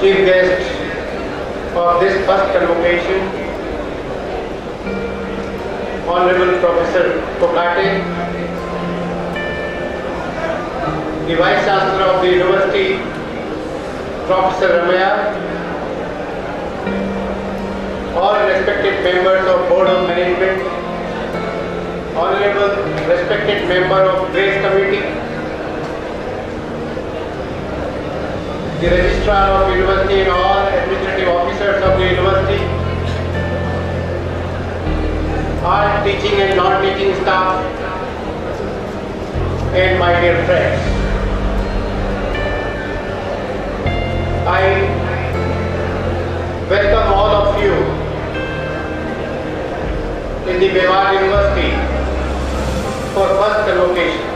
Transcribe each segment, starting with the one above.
chief guest of this first convocation, Honorable Professor Kokate, the Vice Chancellor of the University, Professor Ramaya, all respected members of Board of Management, Honorable respected member of Grace Committee, the Registrar of University and all administrative officers of the University, all teaching and non-teaching staff, and my dear friends. I welcome all of you in the Mewar University for first convocation.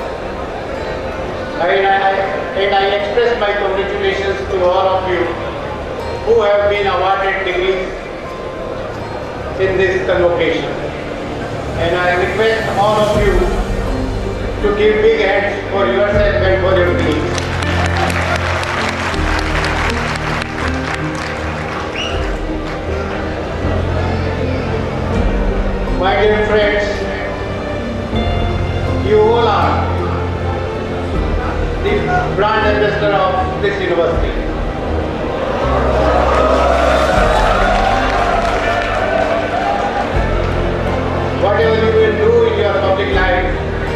And I express my congratulations to all of you who have been awarded degrees in this convocation. And I request all of you to give big hands for yourself and for your colleagues. My dear friends, you all are the brand ambassador of this university. Whatever you will do in your public life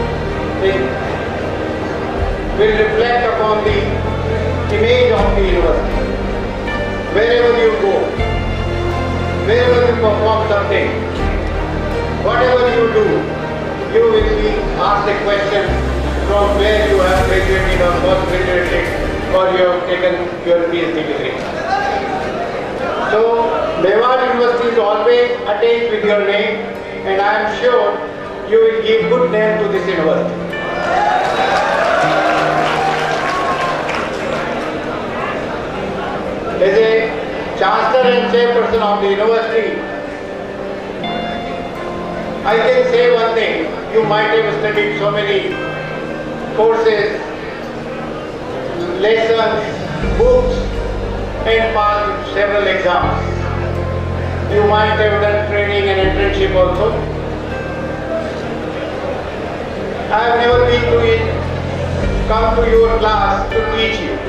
will reflect upon the image of the university. Wherever you go, wherever you perform something, whatever you do, you will be asked a question from where you have graduated or got graduated or you have taken your PhD degree. So, Mewar University is always attached with your name, and I am sure you will give good name to this university. As a Chancellor and Chairperson of the university, I can say one thing: you might have studied so many courses, lessons, books, and passed several exams. You might have done training and internship also. I have never been to come to your class to teach you.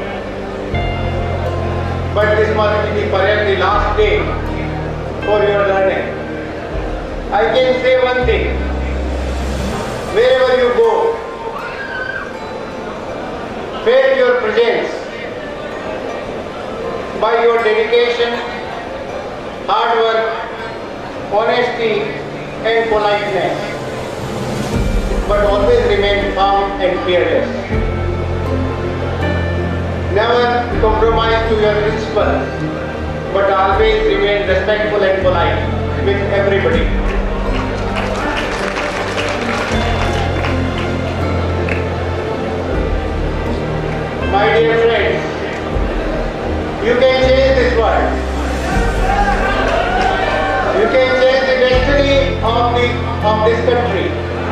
But this must be perhaps the last day for your learning. I can say one thing: wherever you go, felt your presence by your dedication, hard work, honesty and politeness, but always remain calm and fearless. Never compromise to your principles, but always remain respectful and polite with everybody. My dear friends, you can change this world. You can change the destiny of this country.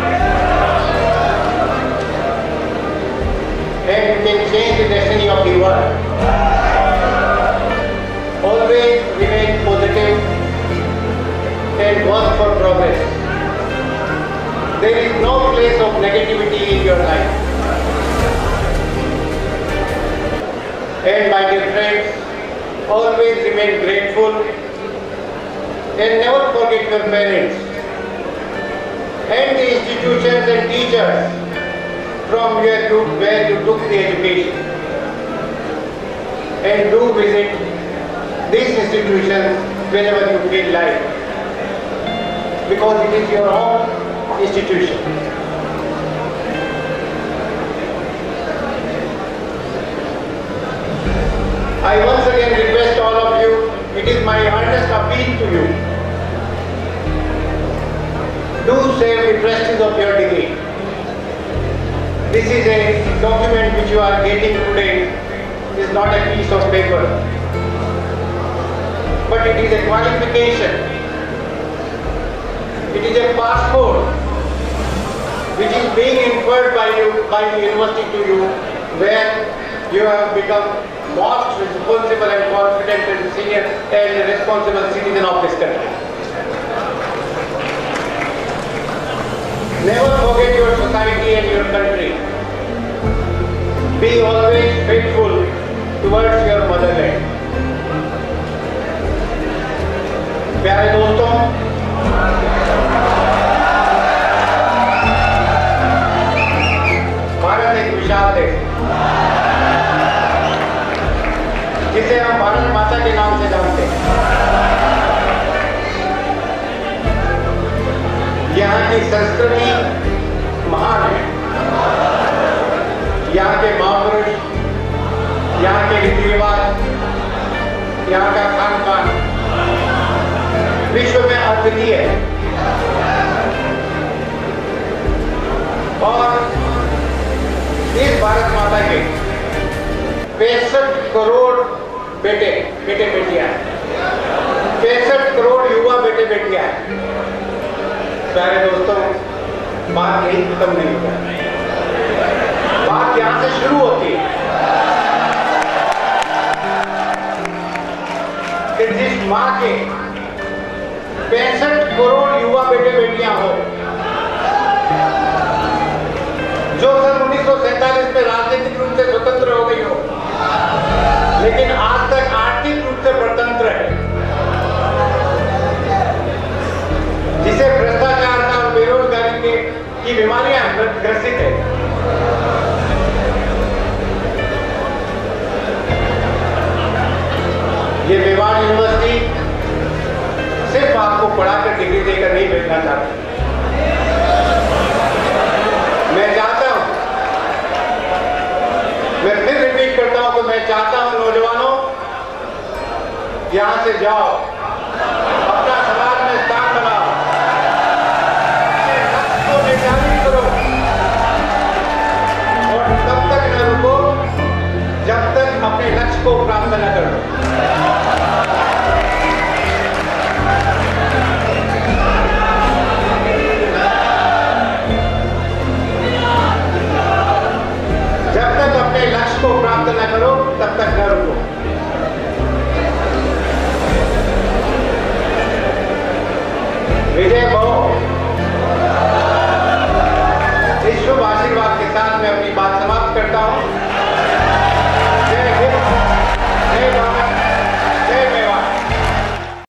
And you can change the destiny of the world. Always remain positive and work for progress. There is no place of negativity in your life. And my dear friends, always remain grateful and never forget your parents and the institutions and teachers from where you took the education. And do visit these institutions whenever you feel like, because it is your own institution. I once again request all of you, it is my earnest appeal to you, do save the prestige of your degree. This is a document which you are getting today, is not a piece of paper, but it is a qualification. It is a passport which is being inferred by the university to you, where you have become most responsible and confident and senior and responsible citizen of this country. Never forget your society and your country. Be always faithful towards your motherland. प्यारे दोस्तों, भारत एक विशाल देश है जिसे हम भारत माता के नाम से जानते हैं। यहाँ की संस्कृति महान है, यहाँ के महापुरुष, यहाँ के रीति रिवाज, यहाँ का खान पान विश्व में अद्वितीय है। और इस भारत माता के 65 करोड़ बेटे बेटियां, 65 करोड़ युवा बेटे बेटियां हैं। प्यारे दोस्तों, बात यही खत्म नहीं होता, बात यहां से शुरू होती है कि जिस मां के 65 करोड़ युवा बेटे बेटियां हो, जो सन 1947 में राजनीतिक रूप से स्वतंत्र हो गई हो, लेकिन आज तक आर्थिक रूप से परतंत्र है, जिसे भ्रष्टाचार का और बेरोजगारी की बीमारियां ग्रसित है। ये मेवाड़ यूनिवर्सिटी सिर्फ आपको पढ़ाकर डिग्री देकर नहीं भेजना चाहती। मैं चाहता हूं, मैं फिर रिपीट करता हूं कि मैं चाहता हूं नौजवानों, यहां से जाओ, अपना समाज में स्थान बनाओ, अपने लक्ष्य को निर्धारित करो और तब तक न रुको जब तक अपने लक्ष्य को प्राप्त न करो। लक्ष्य को प्राप्त न करो तब तक न रुको। विजय भव।